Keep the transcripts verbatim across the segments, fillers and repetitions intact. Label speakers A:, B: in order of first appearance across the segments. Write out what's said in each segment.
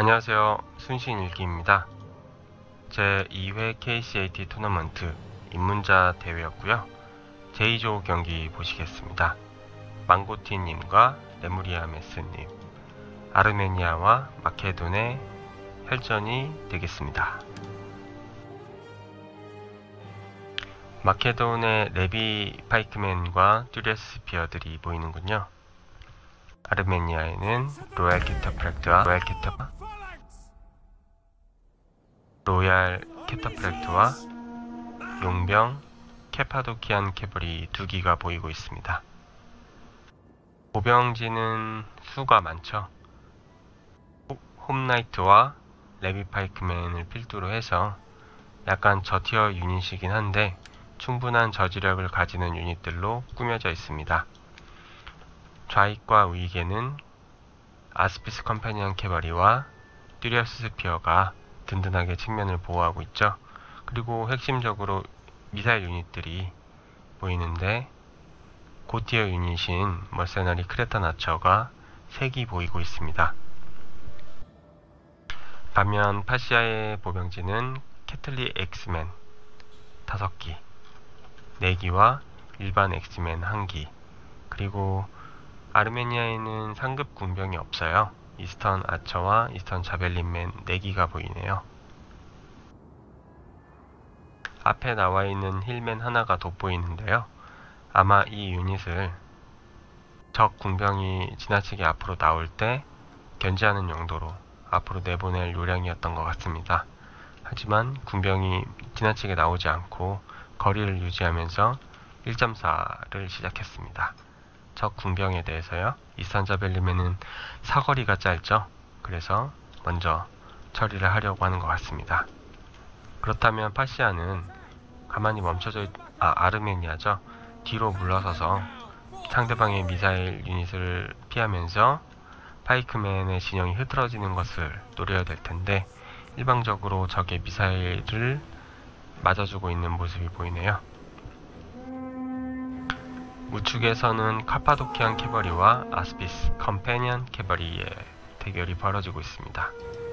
A: 안녕하세요. 순신일기입니다. 제이 회 케이씨에이티 토너먼트 입문자 대회였고요. 제이 조 경기 보시겠습니다. 망고티님과 레무리아 메스님, 아르메니아와 마케돈의 혈전이 되겠습니다. 마케돈의 레비 파이크맨과 듀레스 스피어들이 보이는군요. 아르메니아에는 로얄 캐터프렉트와 로얄 캐터 로얄 캐터프렉트와 용병 케파도키안 캐벌이 두 기가 보이고 있습니다. 보병진은 수가 많죠. 홈나이트와 레비 파이크맨을 필두로 해서 약간 저티어 유닛이긴 한데 충분한 저지력을 가지는 유닛들로 꾸며져 있습니다. 좌익과 우익에는 아스피스 컴패니언 캐버리와 듀리어스 스피어가 든든하게 측면을 보호하고 있죠. 그리고 핵심적으로 미사일 유닛들이 보이는데 고티어 유닛인 머세너리 크레타 나처가 세 기 보이고 있습니다. 반면 파시아의 보병진은 캐틀리 엑스맨 다섯 기, 네 기와 일반 엑스맨 한 기, 그리고 아르메니아에는 상급 군병이 없어요. 이스턴 아처와 이스턴 자벨린맨 네 기가 보이네요. 앞에 나와있는 힐맨 하나가 돋보이는데요. 아마 이 유닛을 적 군병이 지나치게 앞으로 나올 때 견제하는 용도로 앞으로 내보낼 요량이었던 것 같습니다. 하지만 군병이 지나치게 나오지 않고 거리를 유지하면서 일 점 사를 시작했습니다. 적 군병에 대해서요. 이스턴 자벨린맨은 사거리가 짧죠. 그래서 먼저 처리를 하려고 하는 것 같습니다. 그렇다면 파시아는 가만히 멈춰져 있... 아, 아르메니아죠. 뒤로 물러서서 상대방의 미사일 유닛을 피하면서 파이크맨의 진영이 흐트러지는 것을 노려야 될 텐데 일방적으로 적의 미사일을 맞아주고 있는 모습이 보이네요. 우측에서는 카파도키안 캐버리와 아스피스 컴패니언 캐버리의 대결이 벌어지고 있습니다.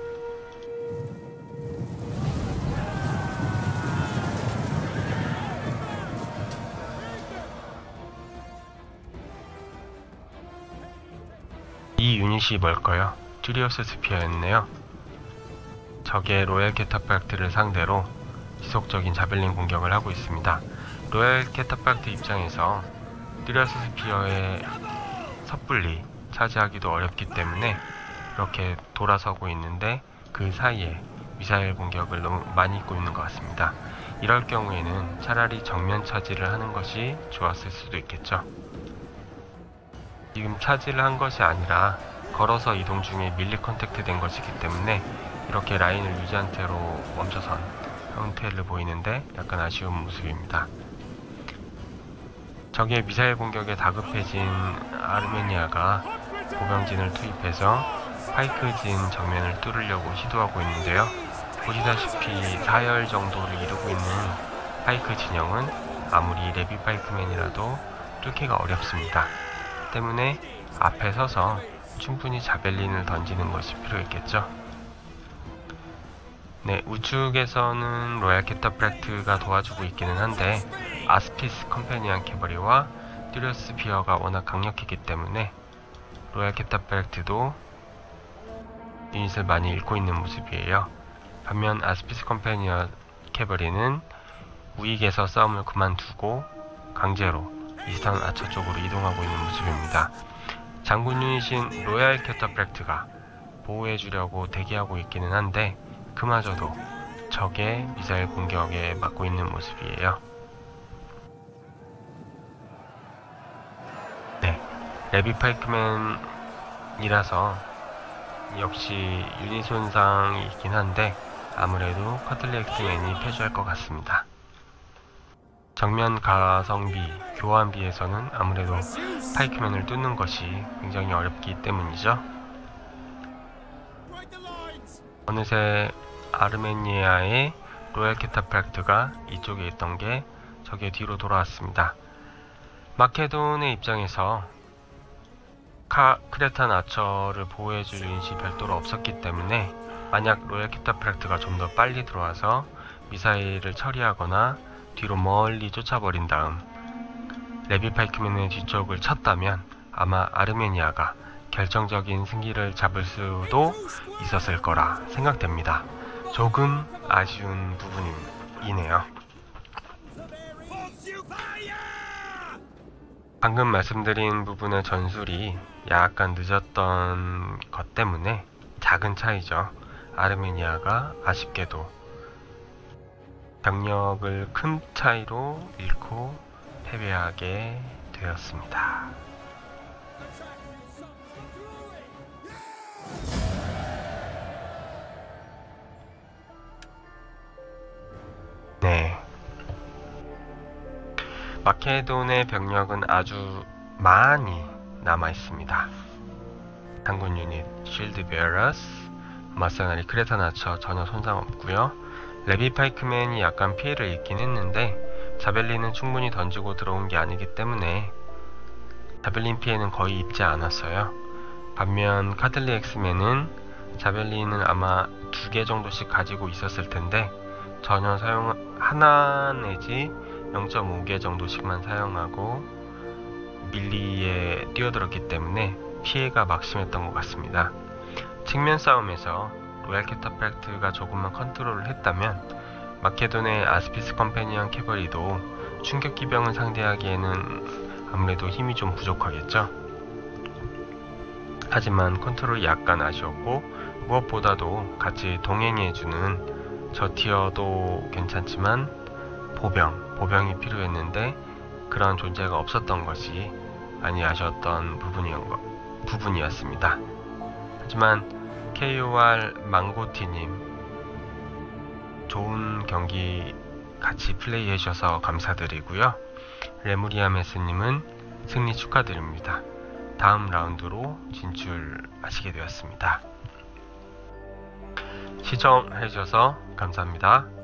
A: 이 유닛이 뭘까요? 듀리어스 스피어였네요. 적의 로얄 캐터팍트를 상대로 지속적인 자벨린 공격을 하고 있습니다. 로얄 캐터팍트 입장에서 듀리어스 스피어의 섣불리 차지하기도 어렵기 때문에 이렇게 돌아서고 있는데 그 사이에 미사일 공격을 너무 많이 입고 있는 것 같습니다. 이럴 경우에는 차라리 정면 차지를 하는 것이 좋았을 수도 있겠죠. 지금 차지를 한 것이 아니라 걸어서 이동 중에 밀리 컨택트 된 것이기 때문에 이렇게 라인을 유지한 채로 멈춰선 형태를 보이는데 약간 아쉬운 모습입니다. 적의 미사일 공격에 다급해진 아르메니아가 보병진을 투입해서 파이크진 정면을 뚫으려고 시도하고 있는데요. 보시다시피 사열 정도를 이루고 있는 파이크 진영은 아무리 레비 파이크맨이라도 뚫기가 어렵습니다. 때문에 앞에 서서 충분히 자벨린을 던지는 것이 필요했겠죠. 네, 우측에서는 로얄 캐터프렉트가 도와주고 있기는 한데 아스피스 컴패니언 캐버리와 듀리어스 스피어가 워낙 강력했기 때문에 로얄 캐터프렉트도 유닛을 많이 잃고 있는 모습이에요. 반면 아스피스 컴패니언 캐버리는 우익에서 싸움을 그만두고 강제로 이스턴 아처 쪽으로 이동하고 있는 모습입니다. 장군 유닛인 로얄 캐터프렉트가 보호해주려고 대기하고 있기는 한데 그마저도 적의 미사일 공격에 맞고 있는 모습이에요. 네, 레비 파이크맨이라서 역시 유닛 손상이 있긴 한데 아무래도 커틀리 엑스맨이 패주할 것 같습니다. 정면 가성비, 교환비에서는 아무래도 파이크맨을 뚫는 것이 굉장히 어렵기 때문이죠. 어느새 아르메니아의 로얄 캐터프렉트가 이쪽에 있던 게 적의 뒤로 돌아왔습니다. 마케돈의 입장에서 카, 크레탄 아처를 보호해줄 유닛이 별도로 없었기 때문에 만약 로얄 캐터프렉트가 좀 더 빨리 들어와서 미사일을 처리하거나 뒤로 멀리 쫓아버린 다음 레비 파이크맨의 뒤쪽을 쳤다면 아마 아르메니아가 결정적인 승기를 잡을 수도 있었을 거라 생각됩니다. 조금 아쉬운 부분이네요. 방금 말씀드린 부분의 전술이 약간 늦었던 것 때문에 작은 차이죠. 아르메니아가 아쉽게도 병력을 큰 차이로 잃고 패배하게 되었습니다. 네. 마케돈의 병력은 아주 많이 남아 있습니다. 장군 유닛, 쉴드 베어러스, 마세나리 크레탄 아처 전혀 손상 없고요. 레비 파이크맨이 약간 피해를 입긴 했는데 자벨린은 충분히 던지고 들어온 게 아니기 때문에 자벨린 피해는 거의 입지 않았어요. 반면 카들리 엑스맨은 자벨린은 아마 두 개 정도씩 가지고 있었을 텐데 전혀 사용 하나 내지 영 점 오 개 정도씩만 사용하고 밀리에 뛰어들었기 때문에 피해가 막심했던 것 같습니다. 측면 싸움에서 로얄 캐터프렉트가 조금만 컨트롤을 했다면 마케돈의 아스피스 컴패니언 캐벌리도 충격 기병을 상대하기에는 아무래도 힘이 좀 부족하겠죠. 하지만 컨트롤이 약간 아쉬웠고 무엇보다도 같이 동행해주는 저 티어도 괜찮지만 보병, 보병이 필요했는데 그런 존재가 없었던 것이 많이 아쉬웠던 부분이었, 부분이었습니다. 하지만 케이오알 망고티님 좋은 경기 같이 플레이 해주셔서 감사드리고요. 레무리아메스님은 승리 축하드립니다. 다음 라운드로 진출하시게 되었습니다. 시청해주셔서 감사합니다.